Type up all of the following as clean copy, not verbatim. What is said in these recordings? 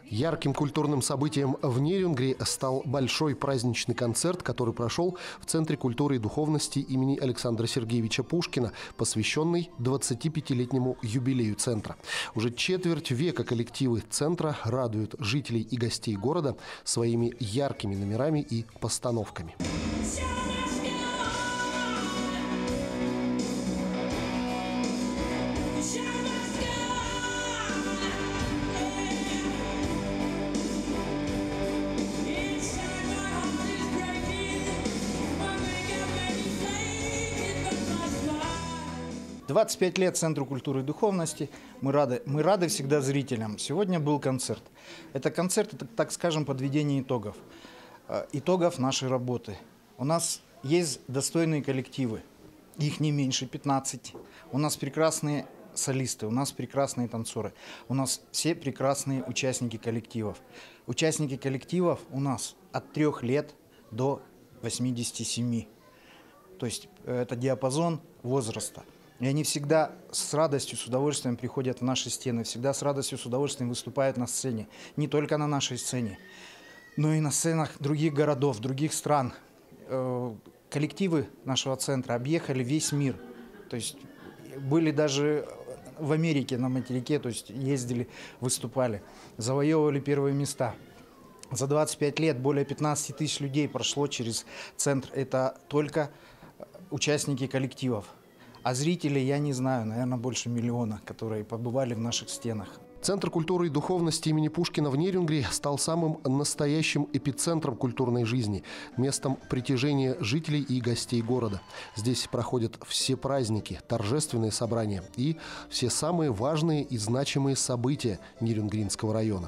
Ярким культурным событием в Нерюнгри стал большой праздничный концерт, который прошел в Центре культуры и духовности имени Александра Сергеевича Пушкина, посвященный 25-летнему юбилею центра. Уже четверть века коллективы центра радуют жителей и гостей города своими яркими номерами и постановками. 25 лет Центру культуры и духовности. Мы рады всегда зрителям. Сегодня был концерт. Это концерт, это, так скажем, подведение итогов. Итогов нашей работы. У нас есть достойные коллективы. Их не меньше 15. У нас прекрасные солисты, у нас прекрасные танцоры. У нас все прекрасные участники коллективов. Участники коллективов у нас от 3 лет до 87. То есть это диапазон возраста. И они всегда с радостью, с удовольствием приходят в наши стены, всегда с радостью, с удовольствием выступают на сцене. Не только на нашей сцене, но и на сценах других городов, других стран. Коллективы нашего центра объехали весь мир. То есть были даже в Америке, на материке, то есть ездили, выступали, завоевывали первые места. За 25 лет более 15 тысяч людей прошло через центр. Это только участники коллективов. А зрителей, я не знаю, наверное, больше миллиона, которые побывали в наших стенах. Центр культуры и духовности имени Пушкина в Нерюнгри стал самым настоящим эпицентром культурной жизни, местом притяжения жителей и гостей города. Здесь проходят все праздники, торжественные собрания и все самые важные и значимые события Нерюнгринского района.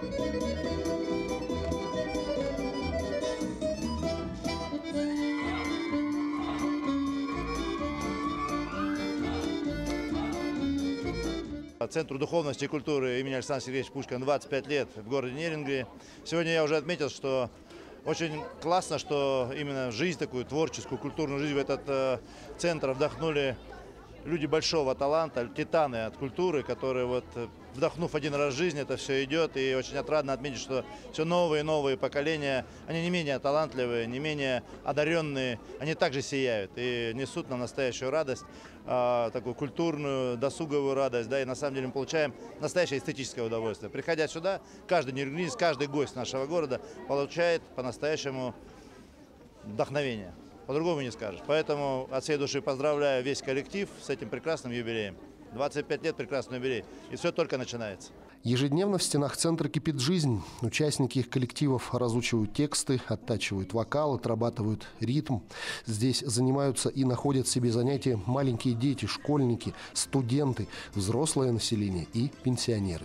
Центру духовности и культуры имени Александра Сергеевича Пушкина 25 лет в городе Нерюнгри. Сегодня я уже отметил, что очень классно, что именно жизнь такую творческую, культурную жизнь в этот центр вдохнули люди большого таланта, титаны от культуры, которые вот, вдохнув один раз в жизнь, это все идет. И очень отрадно отметить, что все новые и новые поколения, они не менее талантливые, не менее одаренные, они также сияют и несут нам настоящую радость, такую культурную, досуговую радость. Да, и на самом деле мы получаем настоящее эстетическое удовольствие. Приходя сюда, каждый нерюнгринец, каждый гость нашего города получает по-настоящему вдохновение. По-другому не скажешь. Поэтому от всей души поздравляю весь коллектив с этим прекрасным юбилеем. 25 лет прекрасный юбилей. И все только начинается. Ежедневно в стенах центра кипит жизнь. Участники их коллективов разучивают тексты, оттачивают вокал, отрабатывают ритм. Здесь занимаются и находят себе занятия маленькие дети, школьники, студенты, взрослое население и пенсионеры.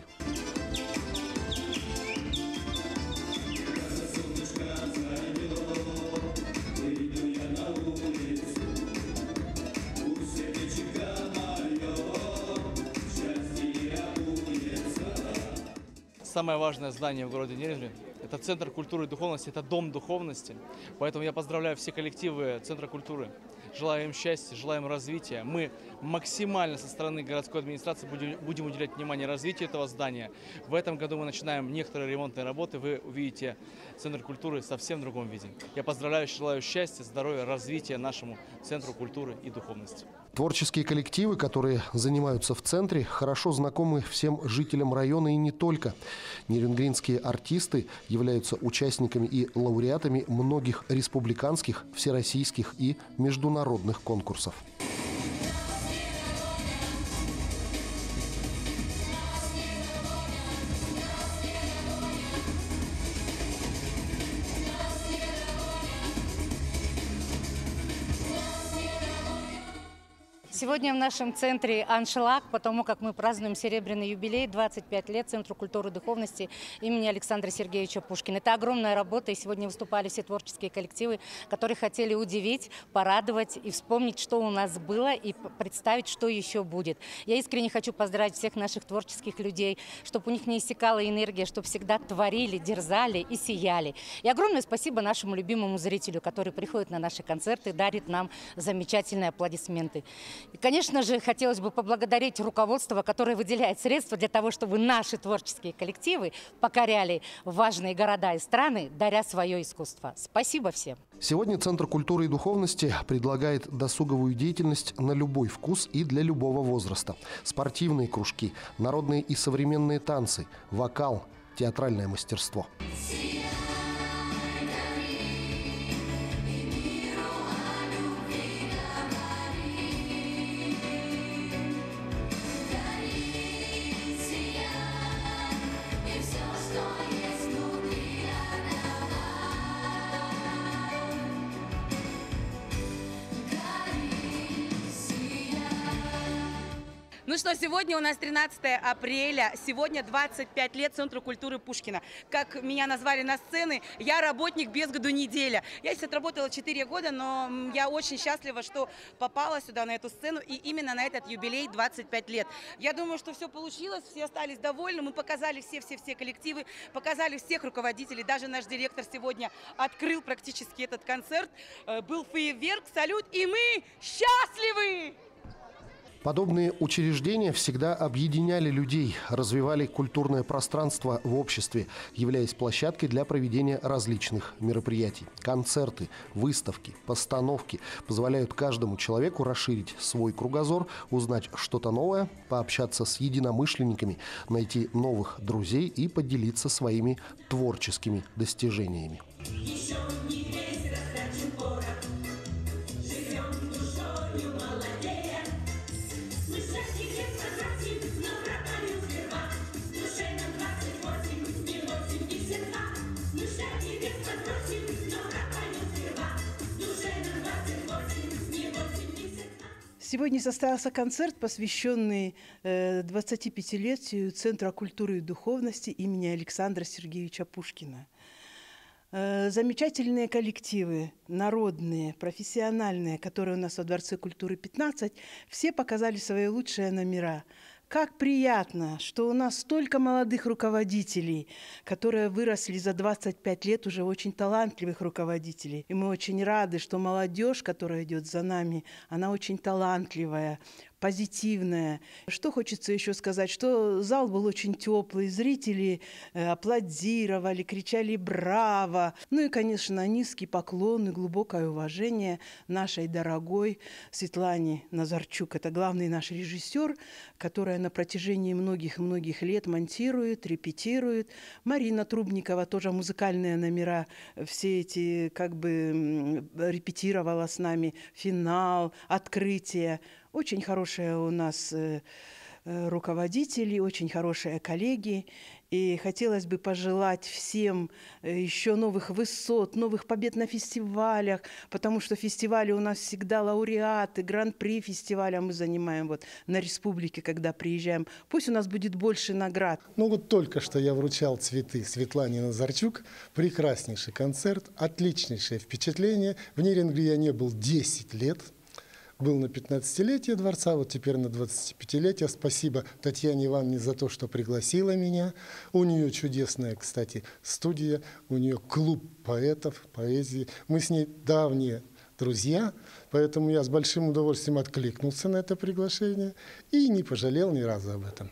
Самое важное здание в городе Нерюнгри – это Центр культуры и духовности, это Дом духовности. Поэтому я поздравляю все коллективы Центра культуры. Желаю им счастья, желаю им развития. Мы максимально со стороны городской администрации будем уделять внимание развитию этого здания. В этом году мы начинаем некоторые ремонтные работы. Вы увидите Центр культуры в совсем другом виде. Я поздравляю, желаю счастья, здоровья, развития нашему Центру культуры и духовности. Творческие коллективы, которые занимаются в центре, хорошо знакомы всем жителям района и не только. Нерюнгринские артисты являются участниками и лауреатами многих республиканских, всероссийских и международных конкурсов. Сегодня в нашем центре аншлаг, потому как мы празднуем серебряный юбилей, 25 лет Центру культуры и духовности имени Александра Сергеевича Пушкина. Это огромная работа, и сегодня выступали все творческие коллективы, которые хотели удивить, порадовать и вспомнить, что у нас было, и представить, что еще будет. Я искренне хочу поздравить всех наших творческих людей, чтобы у них не иссякала энергия, чтобы всегда творили, дерзали и сияли. И огромное спасибо нашему любимому зрителю, который приходит на наши концерты, дарит нам замечательные аплодисменты. И, конечно же, хотелось бы поблагодарить руководство, которое выделяет средства для того, чтобы наши творческие коллективы покоряли важные города и страны, даря свое искусство. Спасибо всем. Сегодня Центр культуры и духовности предлагает досуговую деятельность на любой вкус и для любого возраста. Спортивные кружки, народные и современные танцы, вокал, театральное мастерство. Ну что, сегодня у нас 13 апреля, сегодня 25 лет Центру культуры Пушкина. Как меня назвали на сцене, я работник без году неделя. Я здесь отработала 4 года, но я очень счастлива, что попала сюда, на эту сцену, и именно на этот юбилей 25 лет. Я думаю, что все получилось, все остались довольны, мы показали все коллективы, показали всех руководителей, даже наш директор сегодня открыл практически этот концерт. Был фейерверк, салют, и мы счастливы! Подобные учреждения всегда объединяли людей, развивали культурное пространство в обществе, являясь площадкой для проведения различных мероприятий. Концерты, выставки, постановки позволяют каждому человеку расширить свой кругозор, узнать что-то новое, пообщаться с единомышленниками, найти новых друзей и поделиться своими творческими достижениями. Сегодня состоялся концерт, посвященный 25-летию Центра культуры и духовности имени Александра Сергеевича Пушкина. Замечательные коллективы, народные, профессиональные, которые у нас во Дворце культуры 15, все показали свои лучшие номера. Как приятно, что у нас столько молодых руководителей, которые выросли за 25 лет, уже очень талантливых руководителей. И мы очень рады, что молодежь, которая идет за нами, она очень талантливая, позитивная. Что хочется еще сказать, что зал был очень теплый, зрители аплодировали, кричали «Браво!». Ну и, конечно, низкий поклон и глубокое уважение нашей дорогой Светлане Назарчук. Это главный наш режиссер, которая на протяжении многих лет монтирует, репетирует. Марина Трубникова тоже музыкальные номера, все эти репетировала с нами, финал, открытие. Очень хорошие у нас руководители, очень хорошие коллеги. И хотелось бы пожелать всем еще новых высот, новых побед на фестивалях, потому что фестивали у нас всегда лауреаты, гран-при фестиваля мы занимаем на республике, когда приезжаем. Пусть у нас будет больше наград. Только что я вручал цветы Светлане Назарчук. Прекраснейший концерт, отличнейшее впечатление. В Нерингре я не был 10 лет. Был на 15-летие дворца, теперь на 25-летие. Спасибо Татьяне Ивановне за то, что пригласила меня. У нее чудесная, кстати, студия, у нее клуб поэтов, поэзии. Мы с ней давние друзья, поэтому я с большим удовольствием откликнулся на это приглашение и не пожалел ни разу об этом.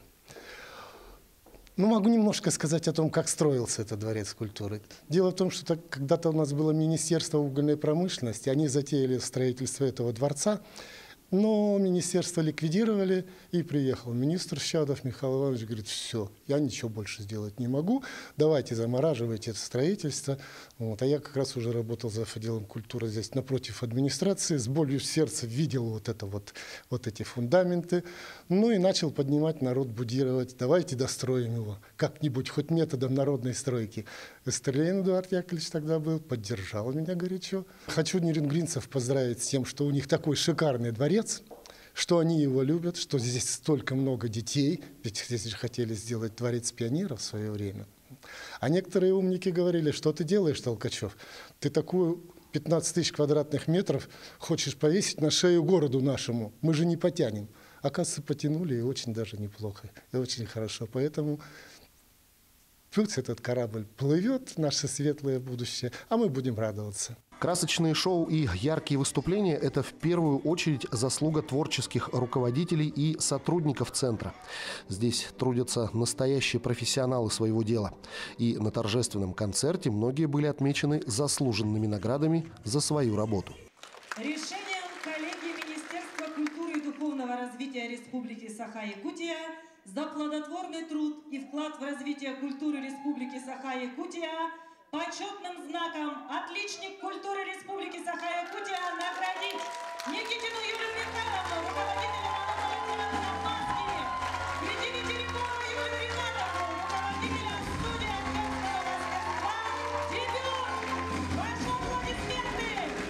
Могу немножко сказать о том, как строился этот дворец культуры. Дело в том, что когда-то у нас было Министерство угольной промышленности, они затеяли строительство этого дворца, но министерство ликвидировали, и приехал министр Щадов Михаил Иванович, говорит: все, я ничего больше сделать не могу, давайте замораживайте это строительство. А я как раз уже работал за отделом культуры здесь напротив администрации, с болью в сердце видел эти фундаменты, и начал поднимать народ, будировать: давайте достроим его как-нибудь, хоть методом народной стройки. Эстерлейн Эдуард Яковлевич тогда был, поддержал меня горячо. Хочу нерингринцев поздравить с тем, что у них такой шикарный дворец, что они его любят, что здесь столько много детей, ведь здесь же хотели сделать дворец пионеров в свое время. А некоторые умники говорили: что ты делаешь, Толкачев? Ты такую 15 тысяч квадратных метров хочешь повесить на шею городу нашему, мы же не потянем. Оказывается, потянули, и очень даже неплохо, и очень хорошо. Поэтому пусть этот корабль плывет, наше светлое будущее, а мы будем радоваться. Красочные шоу и яркие выступления – это в первую очередь заслуга творческих руководителей и сотрудников центра. Здесь трудятся настоящие профессионалы своего дела. И на торжественном концерте многие были отмечены заслуженными наградами за свою работу. Решением коллегии Министерства культуры и духовного развития Республики Саха-Якутия за плодотворный труд и вклад в развитие культуры Республики Саха-Якутия почетным знаком «Отличник культуры Республики Саха-Якутия» наградить Никитину Юлию Михайловну, руководителя Александра Маски, Кретини Черепанову Юлию Ринатовну, руководителя студии актерского мастерства «Дебют». Ваши аплодисменты!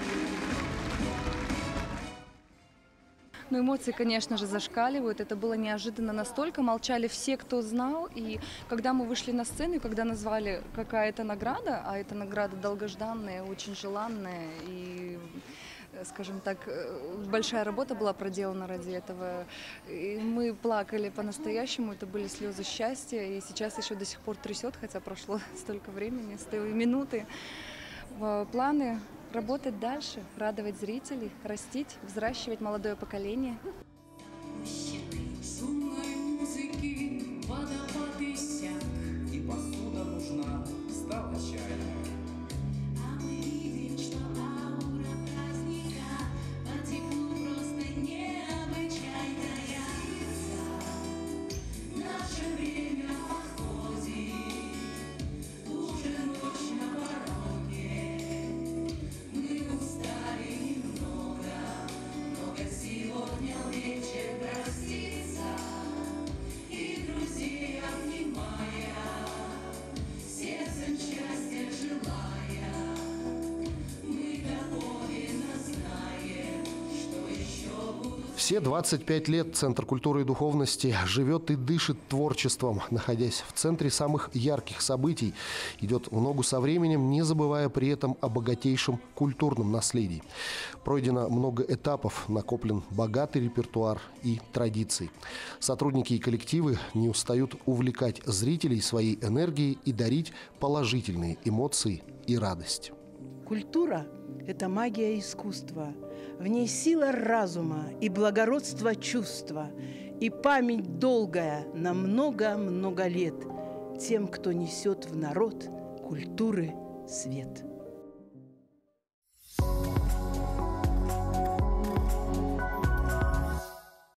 Но эмоции, конечно же, зашкаливают. Это было неожиданно настолько. Молчали все, кто знал. И когда мы вышли на сцену, и когда назвали, какая это награда, а эта награда долгожданная, очень желанная, и, скажем так, большая работа была проделана ради этого. И мы плакали по-настоящему. Это были слезы счастья. И сейчас еще до сих пор трясет, хотя прошло столько времени, с той минуты. Планы работать дальше, радовать зрителей, растить, взращивать молодое поколение. Шумной музыки водопад иссяк, и посуда нужна, стала чайная. А мы видим, что аура праздника по теплу просто необычайная. Наше время подходит, уже ночь на пороге. Сегодня вечер проститься и друзей обнимая, сердцем счастья желая, мы доподлинно знаем, что еще будут. Все 25 лет Центр культуры и духовности живет и дышит творчеством, находясь в центре самых ярких событий, идет в ногу со временем, не забывая при этом о богатейшем культурном наследии. Пройдено много этапов, накоплен богатый репертуар и традиций. Сотрудники и коллективы не устают увлекать зрителей своей энергией и дарить положительные эмоции и радость. Культура – это магия искусства. В ней сила разума и благородство чувства, и память долгая на много-много лет тем, кто несет в народ культуры свет.